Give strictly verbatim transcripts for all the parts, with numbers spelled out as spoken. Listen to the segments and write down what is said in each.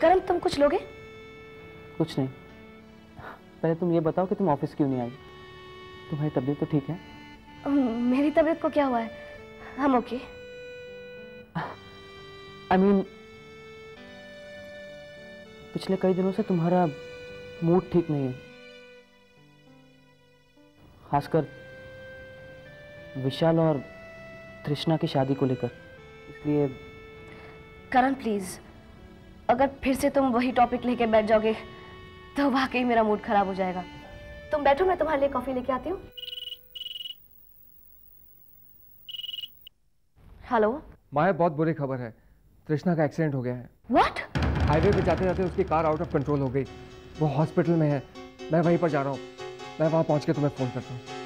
करण, तुम कुछ लोगे? कुछ नहीं, पहले तुम ये बताओ कि तुम ऑफिस क्यों नहीं आई? तुम्हारी तबीयत तो ठीक है? मेरी तबीयत को क्या हुआ है? हम ओके। आई मीन पिछले कई दिनों से तुम्हारा मूड ठीक नहीं है, खासकर विशाल और तृष्णा की शादी को लेकर, इसलिए। करण प्लीज, अगर फिर से तुम वही टॉपिक लेके बैठ जाओगे तो वाकई मेरा मूड खराब हो जाएगा। तुम बैठो, मैं तुम्हारे लिए कॉफी लेके आती हूँ। हेलो माया, बहुत बुरी खबर है, तृष्णा का एक्सीडेंट हो गया है। व्हाट? हाईवे पे जाते जाते उसकी कार आउट ऑफ कंट्रोल हो गई, वो हॉस्पिटल में है। मैं वहीं पर जा रहा हूँ, मैं वहाँ पहुँच के तुम्हें फोन करता हूँ।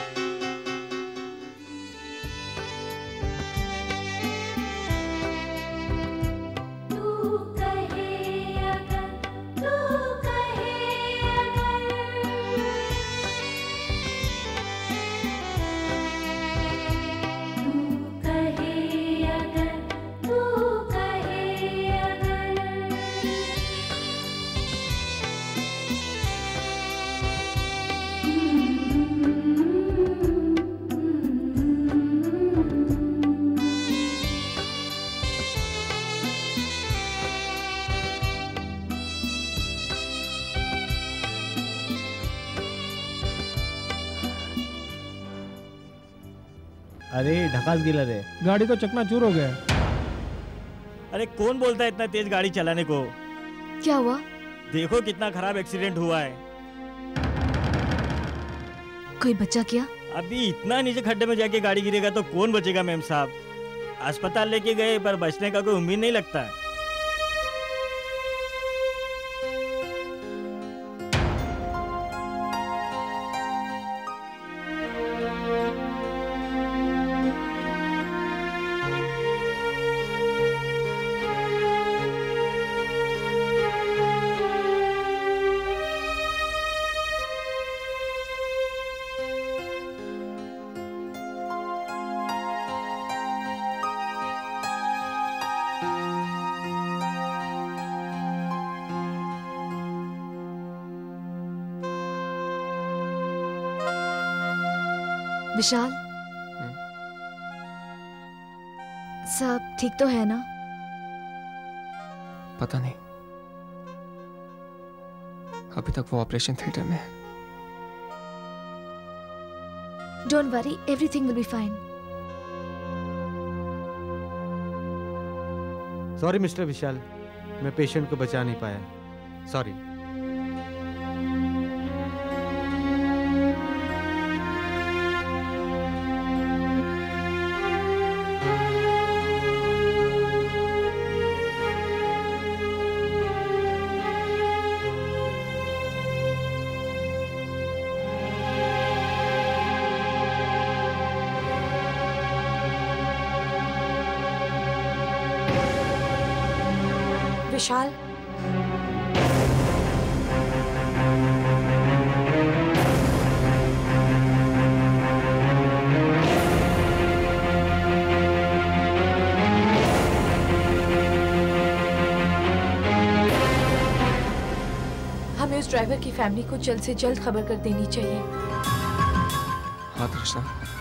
अरे ढकास गिला रे, गाड़ी तो चकनाचूर हो गया। अरे कौन बोलता है इतना तेज गाड़ी चलाने को? क्या हुआ? देखो कितना खराब एक्सीडेंट हुआ है। कोई बचा क्या? अभी इतना नीचे खड्डे में जाके गाड़ी गिरेगा तो कौन बचेगा मैम साहब? अस्पताल लेके गए पर बचने का कोई उम्मीद नहीं लगता है। विशाल, सब ठीक तो है ना? पता नहीं, अभी तक वो ऑपरेशन थिएटर में है। Don't worry, everything will be fine. Sorry mister Vishal, मैं पेशेंट को बचा नहीं पाया, सॉरी। विशाल, हमें उस ड्राइवर की फैमिली को जल्द से जल्द खबर कर देनी चाहिए। हाँ तृष्णा,